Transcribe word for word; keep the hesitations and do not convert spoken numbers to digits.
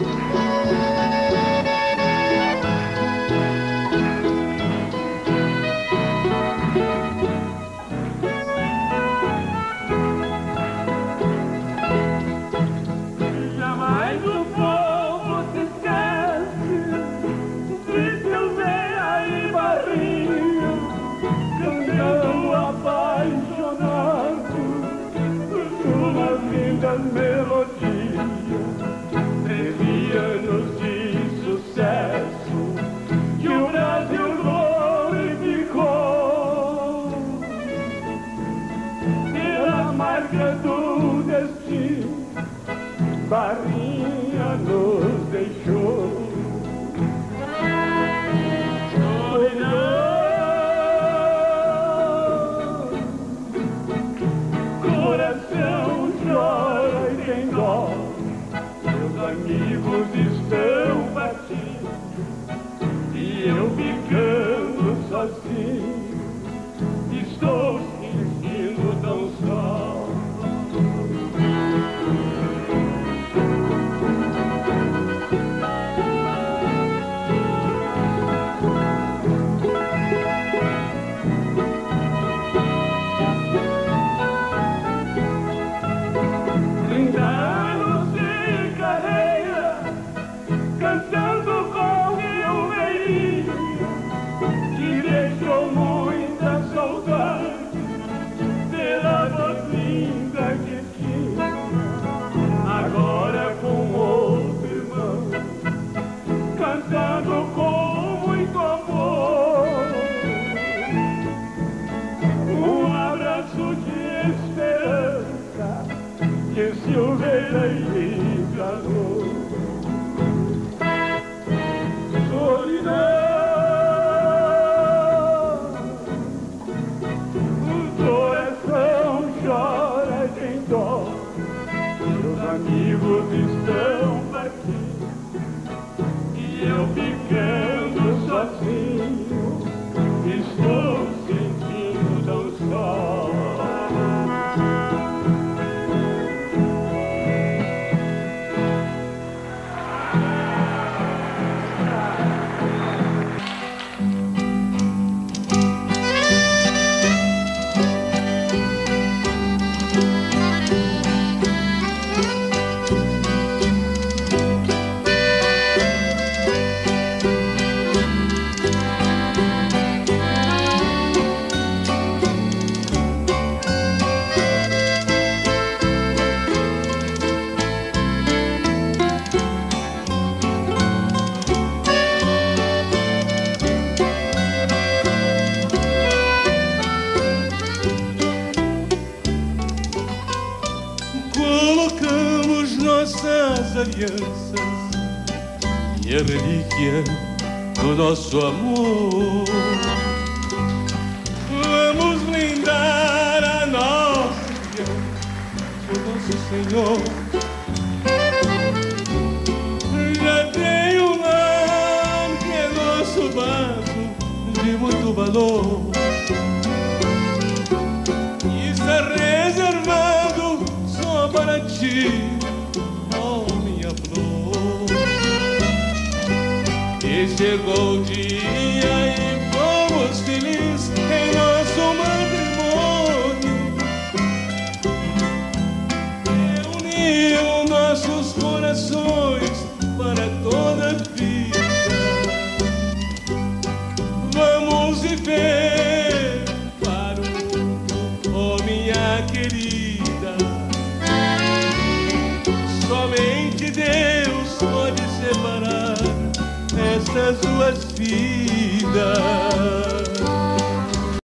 Barrinha nos deixou. Solidão, coração chora e tem dó. Meus amigos estão partindo e eu ficando sozinho. Estou sentindo tão só. Silveira e calor. Solidão, o coração chora e tem dó. Meus amigos estão partindo e eu ficando sozinho. Estou sentindo tão só. Colocamos nossas alianças e a relíquia do nosso amor. Vamos lindar a nossa aliança, o nosso Senhor. Já tem um nome que é nosso vaso de muito valor. Está reservado para ti, oh minha flor. E chegou o dia e fomos felizes em nosso matrimônio. Reuniu nossos corações para toda a vida. Vamos viver para o mundo, oh minha querida. Somente Deus pode separar essas duas vidas.